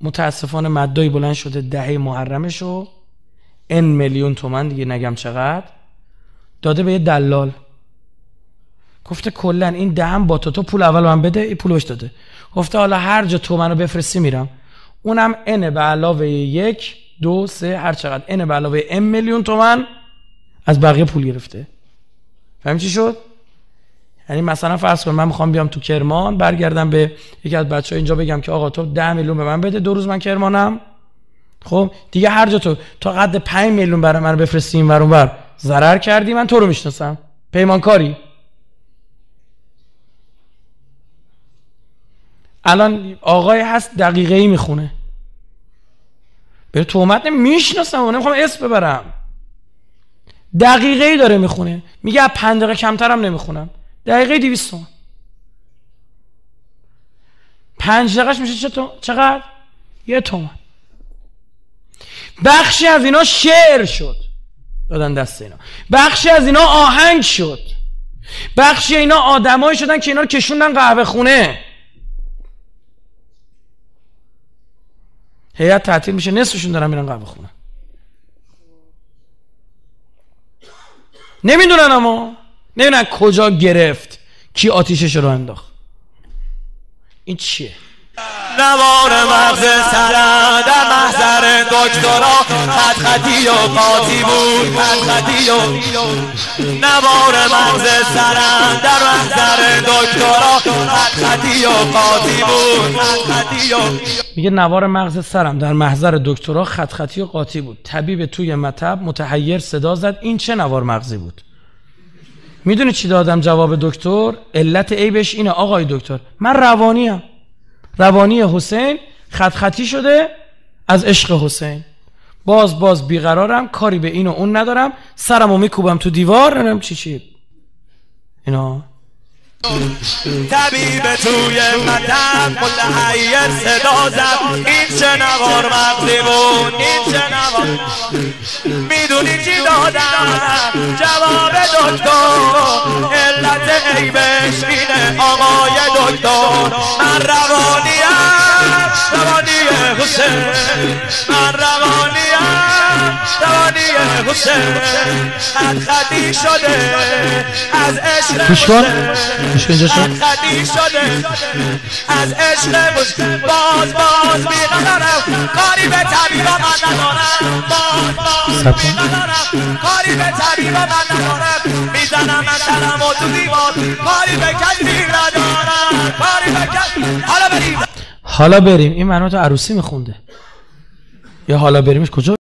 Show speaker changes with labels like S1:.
S1: متاسفانه مدایی بلند شده دهه محرمشو N میلیون تومن دیگه نگم چقدر داده به یه دلال، گفته کلا این دهم با تو پول اول من بده، این پولش داده، گفته حالا هر جا تو منو بفرستی میرم، اونم N به علاوه 1 2 3 هر چقدر N به علاوه M میلیون تومن از بقیه پول گرفته. فهمی چی شد؟ یعنی مثلا فرض کن من میخوام بیام تو کرمان، برگردم به یکی از بچه‌ها اینجا بگم که آقا تو 10 میلیون به من بده، 2 روز من کرمانم، خب دیگه هر جا تو تا قد 5 میلیون برای من بفرستی اینور اونور ضرر کردی، من تو رو میشناسم، پیمانکاری. الان آقای هست دقیقه‌ای میخونه، به تهمت میشناسم و نمیخوام اسم ببرم، دقیقه‌ای داره میخونه، میگه 5 دقیقه کمترم نمیخونم، دقیقه 200 تومن، 5 دقیقهش میشه چقدر؟ 1 تومن. بخشی از اینا شعر شد دادن دست اینا، بخشی از اینا آهنگ شد، بخشی اینا آدمایی شدن که اینا رو کشوندن قهوه خونه. هیئت تعطیل میشه، نصفشون دارن میرن قهوه خونه، نمیدونن، اما نمیدونن کجا گرفت، کی آتیشش رو انداخت. این چیه؟
S2: نوار مغز سرم در محضر دکترا خط خطی و قاطی بود، خط خطی و نوار مغز سرم در محضر دکترا خط خطی و قاطی بود، خط خطی و
S1: میگه نوار مغز سرم در محضر دکترا خط خطی و قاطی بود. طبیب توی مطب متحیر صدا زد این چه نوار مغزی بود؟ میدونی چی دادم جواب دکتر؟ علت عیبش اینه آقای دکتر، من روانیم، روانی حسین خط خطی شده از عشق حسین، باز بیقرارم، کاری به این و اون ندارم، سرمو میکوبم تو دیوار، نمیدونم چی اینا.
S2: طبیب توی مطب متحیر صدا زد این چه نوار مغزی بود، این چه نوار. میدونی چی دادم جواب دکتر؟ علت عیبش اینه آقای دکتر، من روانیم، روانی حسین، من روانیم، روانی حسین، خط خطی شده از عشق حسین، خطی شده از عشق حسین، باز بیقرارم، کاری به طبیبا من ندارم، باز بیقرارم، کاری به طبیبا من ندارم، میزنم من سرمو تو دیوار، کاری به کسی ندارم، کاری به کسی.
S1: حالا بریم این منو تو عروسی میخونده، یا حالا بریمش کجا؟